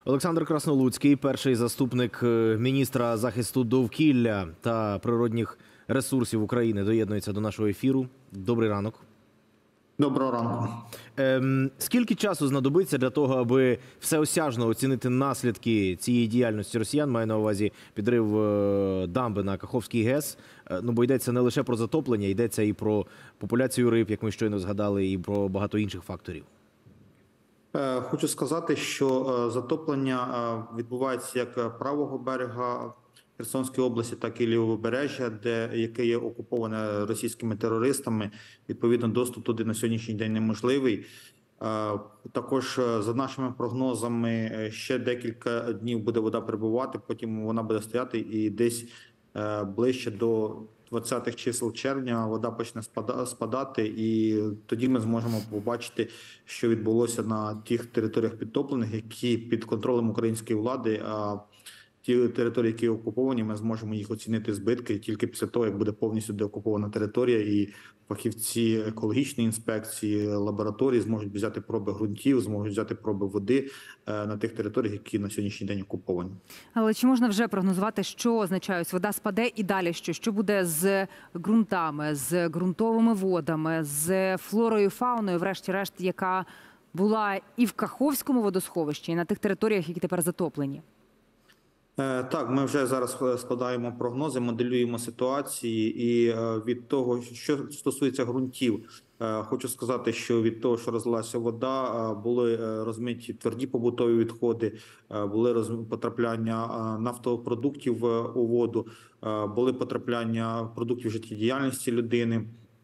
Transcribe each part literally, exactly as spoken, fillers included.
Олександр Краснолуцький, перший заступник міністра захисту довкілля та природних ресурсів України, доєднується до нашого ефіру. Добрий ранок. Доброго ранку. Ем, скільки часу знадобиться для того, аби всеосяжно оцінити наслідки цієї діяльності росіян, маю на увазі підрив е, дамби на Каховський ГЕС? Е, ну, бо йдеться не лише про затоплення, йдеться і про популяцію риб, як ми щойно згадали, і про багато інших факторів. Хочу сказати, що затоплення відбувається як правого берега Херсонської області, так і лівобережжя, де яке є окуповане російськими терористами. Відповідно, доступ туди на сьогоднішній день неможливий. Також за нашими прогнозами ще декілька днів буде вода перебувати, потім вона буде стояти і десь ближче до двадцятих чисел червня вода почне спадати, і тоді ми зможемо побачити, що відбулося на тих територіях підтоплених, які під контролем української влади, а ті території, які окуповані, ми зможемо їх оцінити збитки тільки після того, як буде повністю деокупована територія, і фахівці екологічної інспекції, лабораторії зможуть взяти проби ґрунтів, зможуть взяти проби води на тих територіях, які на сьогоднішній день окуповані. Але чи можна вже прогнозувати, що означає, ось вода спаде і далі що? Що буде з ґрунтами, з ґрунтовими водами, з флорою, фауною, врешті-решт, яка була і в Каховському водосховищі, і на тих територіях, які тепер затоплені? Так, ми вже зараз складаємо прогнози, моделюємо ситуації, і від того, що стосується ґрунтів, хочу сказати, що від того, що розлилася вода, були розмиті тверді побутові відходи, були потрапляння нафтопродуктів у воду, були потрапляння продуктів життєдіяльності людини,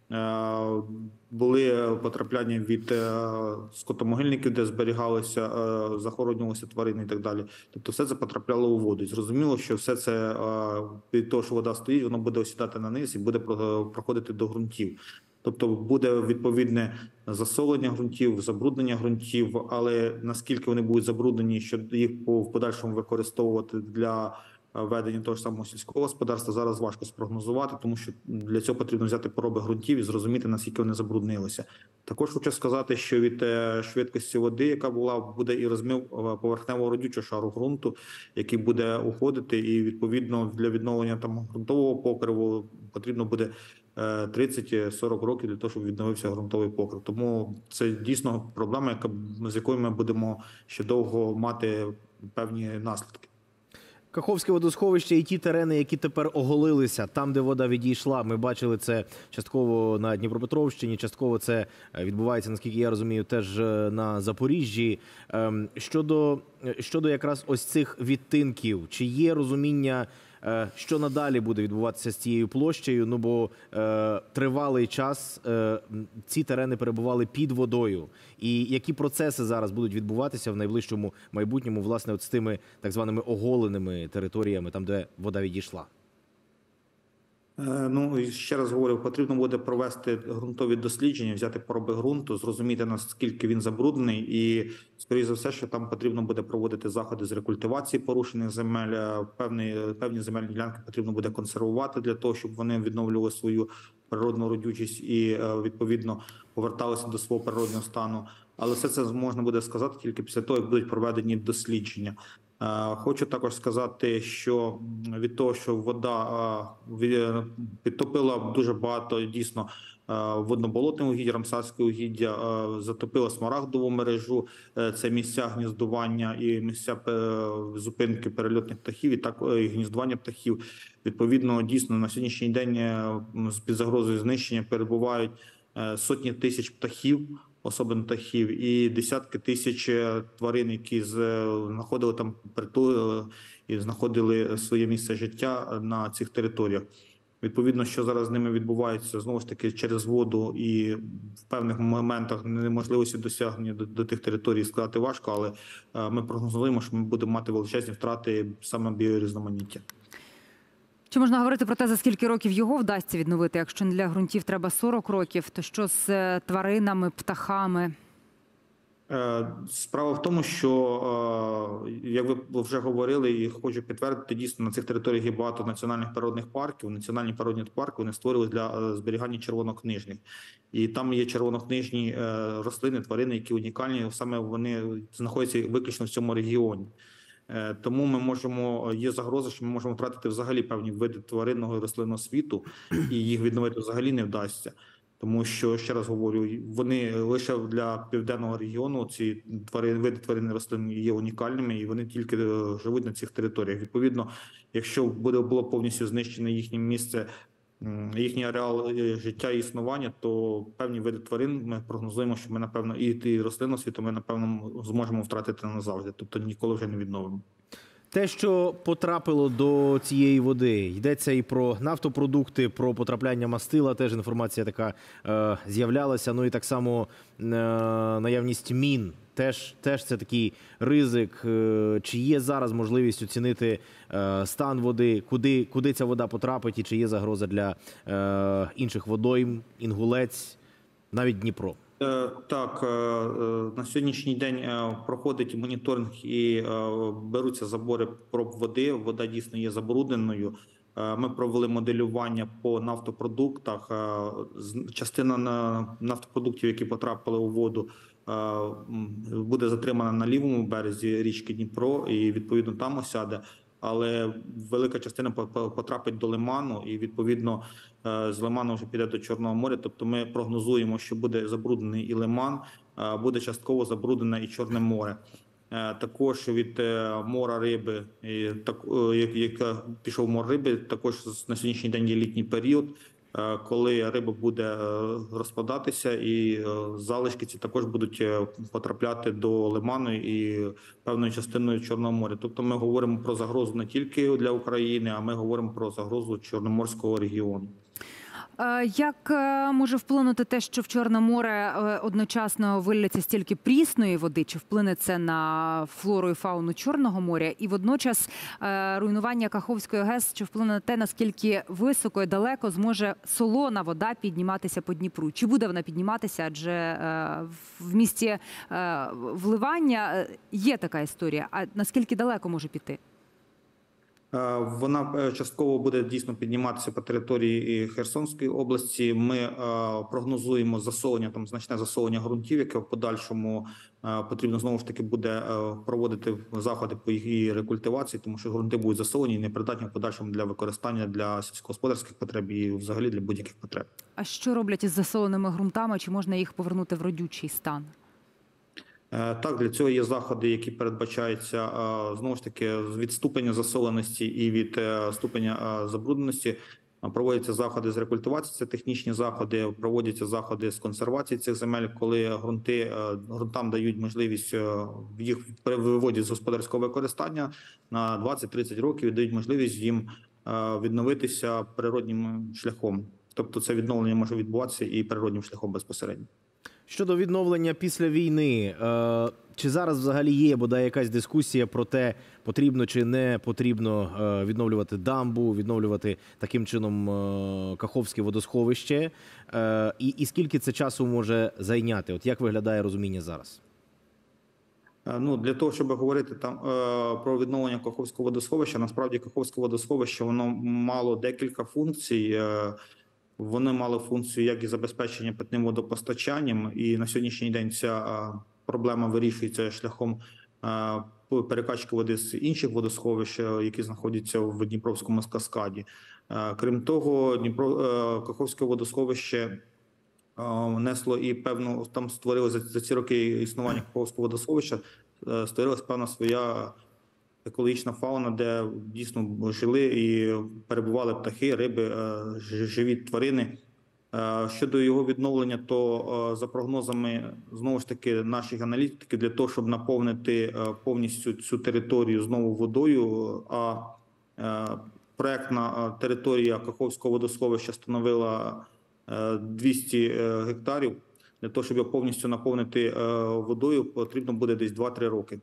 були потрапляння від скотомогильників, де зберігалися, захоронювалися тварини і так далі. Тобто все це потрапляло у воду. Зрозуміло, що все це від того, що вода стоїть, воно буде осідати на низ і буде проходити до ґрунтів. Тобто буде відповідне засолення ґрунтів, забруднення ґрунтів, але наскільки вони будуть забруднені, щоб їх в подальшому використовувати для ведення того ж самого сільського господарства, зараз важко спрогнозувати, тому що для цього потрібно взяти проби ґрунтів і зрозуміти, наскільки вони забруднилися. Також хочу сказати, що від швидкості води, яка була, буде і розмив поверхневого родючого шару ґрунту, який буде уходити, і відповідно для відновлення там ґрунтового покриву потрібно буде тридцять-сорок років для того, щоб відновився ґрунтовий покрив. Тому це дійсно проблема, яка, з якою ми будемо ще довго мати певні наслідки. Каховське водосховище і ті терени, які тепер оголилися, там, де вода відійшла, ми бачили це частково на Дніпропетровщині, частково це відбувається, наскільки я розумію, теж на Запоріжжі. Щодо, щодо якраз ось цих відтинків, чи є розуміння, що надалі буде відбуватися з цією площею? Ну, бо е, тривалий час е, ці терени перебували під водою. І які процеси зараз будуть відбуватися в найближчому майбутньому, власне, от з тими так званими оголеними територіями, там, де вода відійшла? Ну, ще раз говорю, потрібно буде провести ґрунтові дослідження, взяти проби ґрунту, зрозуміти, наскільки він забруднений, і, скоріше за все, що там потрібно буде проводити заходи з рекультивації порушених земель, певні, певні земельні ділянки потрібно буде консервувати для того, щоб вони відновлювали свою природну родючість і, відповідно, поверталися до свого природного стану. Але все це можна буде сказати тільки після того, як будуть проведені дослідження. Хочу також сказати, що від того, що вода підтопила дуже багато дійсно водноболотне угіддя, рамсарське угіддя, затопила смарагдову мережу, це місця гніздування і місця зупинки перельотних птахів, і так і гніздування птахів. Відповідно, дійсно на сьогоднішній день під загрозою знищення перебувають сотні тисяч птахів, особин птахів, і десятки тисяч тварин, які знаходили там притул і знаходили своє місце життя на цих територіях. Відповідно, що зараз з ними відбувається, знову ж таки, через воду і в певних моментах неможливості досягнення до, до тих територій сказати важко, але ми прогнозуємо, що ми будемо мати величезні втрати саме біорізноманіття. Чи можна говорити про те, за скільки років його вдасться відновити? Якщо для ґрунтів треба сорок років, то що з тваринами, птахами? Справа в тому, що як ви вже говорили, і хочу підтвердити, дійсно на цих територіях є багато національних природних парків. Національні природні парки вони створили для зберігання червонокнижних. І там є червонокнижні рослини, тварини, які унікальні, саме вони знаходяться виключно в цьому регіоні. Тому ми можемо, є загроза, що ми можемо втратити взагалі певні види тваринного і рослинного світу, і їх відновити взагалі не вдасться. Тому що, ще раз говорю, вони лише для південного регіону, ці тварини, види тварин і рослин є унікальними, і вони тільки живуть на цих територіях. Відповідно, якщо буде було повністю знищене їхнє місце, їхній ареал життя і існування, то певні види тварин ми прогнозуємо, що ми, напевно, і, і рослинного світу ми, напевно, зможемо втратити назавжди, тобто ніколи вже не відновимо. Те, що потрапило до цієї води, йдеться і про нафтопродукти, про потрапляння мастила, теж інформація така е, з'являлася, ну і так само е, наявність мін. Теж, теж це такий ризик. Е, чи є зараз можливість оцінити е, стан води, куди, куди ця вода потрапить і чи є загроза для е, інших водойм, Інгулець, навіть Дніпро? Так, на сьогоднішній день проходить моніторинг і беруться забори проб води. Вода дійсно є забрудненою. Ми провели моделювання по нафтопродуктах. Частина нафтопродуктів, які потрапили у воду, буде затримана на лівому березі річки Дніпро і відповідно там осяде. Але велика частина потрапить до лиману і, відповідно, з лиману вже піде до Чорного моря. Тобто ми прогнозуємо, що буде забруднений і лиман, буде частково забруднене і Чорне море. Також від мора риби, як пішов мор риби, також на сьогоднішній день є літній період, коли риба буде розпадатися, і залишки ці також будуть потрапляти до лиману і певною частиною Чорного моря. Тобто ми говоримо про загрозу не тільки для України, а ми говоримо про загрозу Чорноморського регіону. Як може вплинути те, що в Чорне море одночасно вилляться стільки прісної води? Чи вплине це на флору і фауну Чорного моря? І водночас руйнування Каховської ГЕС, чи вплине на те, наскільки високо і далеко зможе солона вода підніматися по Дніпру? Чи буде вона підніматися? Адже в місті вливання є така історія. А наскільки далеко може піти? Вона частково буде дійсно підніматися по території Херсонської області. Ми прогнозуємо засолення, там значне засолення ґрунтів, яке в подальшому потрібно знову ж таки буде проводити заходи по її рекультивації, тому що ґрунти будуть засолені і непридатні в подальшому для використання для сільськогосподарських потреб і взагалі для будь-яких потреб. А що роблять із засоленими ґрунтами? Чи можна їх повернути в родючий стан? Так, для цього є заходи, які передбачаються, знову ж таки, від ступеня засоленості і від ступеня забрудненості. Проводяться заходи з рекультивації, це технічні заходи, проводяться заходи з консервації цих земель, коли ґрунти, ґрунтам дають можливість, їх виводять з господарського використання на двадцять-тридцять років і дають можливість їм відновитися природнім шляхом. Тобто це відновлення може відбуватися і природнім шляхом безпосередньо. Щодо відновлення після війни, чи зараз взагалі є бодай якась дискусія про те, потрібно чи не потрібно відновлювати дамбу, відновлювати таким чином Каховське водосховище? І, і скільки це часу може зайняти? От як виглядає розуміння зараз? Ну, для того, щоб говорити там про відновлення Каховського водосховища, насправді Каховське водосховище, воно мало декілька функцій. Вони мали функцію як і забезпечення питним водопостачанням, і на сьогоднішній день ця проблема вирішується шляхом перекачки води з інших водосховищ, які знаходяться в Дніпровському каскаді. Крім того, Дніпро, Каховське водосховище несло і певну, там створилося за ці роки існування Каховського водосховища, створилася певна своя екологічна фауна, де дійсно жили і перебували птахи, риби, живі тварини. Щодо його відновлення, то за прогнозами, знову ж таки, наших аналітиків, для того, щоб наповнити повністю цю територію знову водою, а проектна територія Каховського водосховища становила двісті гектарів, для того, щоб його повністю наповнити водою, потрібно буде десь два-три роки.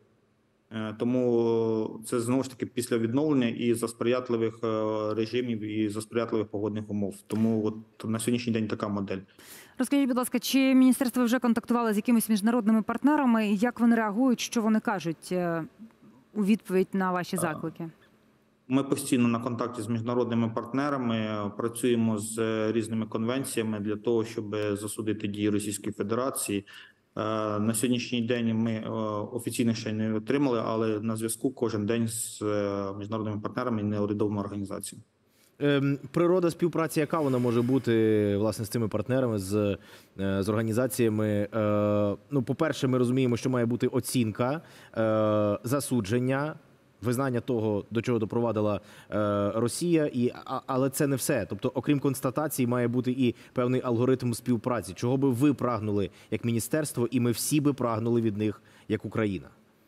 Тому це, знову ж таки, після відновлення і за сприятливих режимів, і за сприятливих погодних умов. Тому от на сьогоднішній день така модель. Розкажіть, будь ласка, чи міністерство вже контактувало з якимись міжнародними партнерами? Як вони реагують, що вони кажуть? у відповідь на ваші заклики? Ми постійно на контакті з міжнародними партнерами, працюємо з різними конвенціями для того, щоб засудити дії Російської Федерації. На сьогоднішній день ми офіційно ще не отримали, але на зв'язку кожен день з міжнародними партнерами і неурядовими організаціями. Ем, Природа співпраці, яка вона може бути, власне, з цими партнерами, з, з організаціями? Е, ну, по-перше, ми розуміємо, що має бути оцінка, е, засудження, визнання того, до чого допровадила е, Росія, і, а, але це не все. Тобто, окрім констатацій, має бути і певний алгоритм співпраці. Чого би ви прагнули як міністерство, і ми всі би прагнули від них як Україна?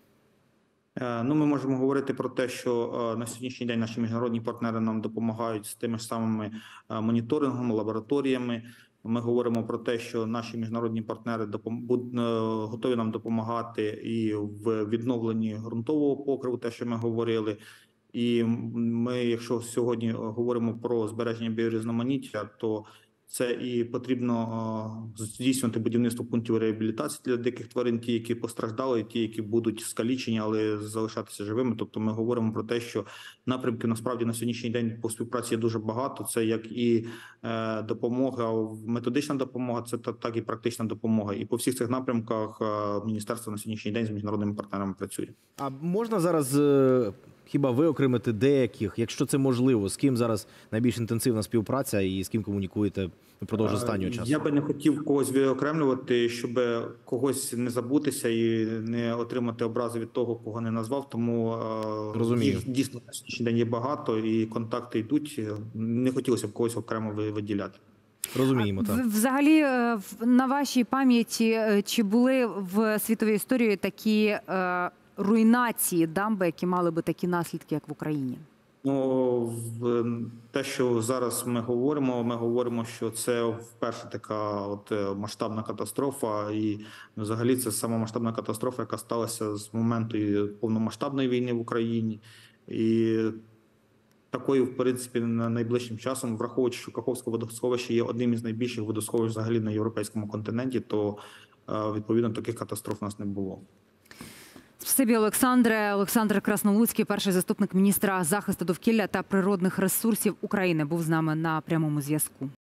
Ну, ми можемо говорити про те, що на сьогоднішній день наші міжнародні партнери нам допомагають з тими ж самими моніторингом, лабораторіями. Ми говоримо про те, що наші міжнародні партнери готові нам допомагати і в відновленні ґрунтового покриву, те, що ми говорили. І ми, якщо сьогодні говоримо про збереження біорізноманіття, то це і потрібно здійснювати будівництво пунктів реабілітації для диких тварин, ті, які постраждали, і ті, які будуть скалічені, але залишатися живими. Тобто ми говоримо про те, що напрямків насправді на сьогоднішній день по співпраці є дуже багато. Це як і допомога, методична допомога, це так і практична допомога. І по всіх цих напрямках міністерство на сьогоднішній день з міжнародними партнерами працює. А можна зараз хіба виокремити деяких, якщо це можливо, з ким зараз найбільш інтенсивна співпраця і з ким комунікуєте впродовж останнього часу? Я би не хотів когось виокремлювати, щоб когось не забутися і не отримати образи від того, кого не назвав. Тому Розумію. Їх дійсно на сьогоднішній день є багато і контакти йдуть. Не хотілося б когось окремо виділяти. Розуміємо, так. Взагалі, на вашій пам'яті, чи були в світовій історії такі руйнації дамби, які мали би такі наслідки, як в Україні? Ну, те, що зараз ми говоримо, ми говоримо, що це вперше така от масштабна катастрофа, і взагалі це сама масштабна катастрофа, яка сталася з моменту повномасштабної війни в Україні. І такою, в принципі, найближчим часом, враховуючи, що Каховське водосховище є одним із найбільших водосховищ взагалі на європейському континенті, то, відповідно, таких катастроф у нас не було. Спасибі, Олександре. Олександр Краснолуцький, перший заступник міністра захисту довкілля та природних ресурсів України, був з нами на прямому зв'язку.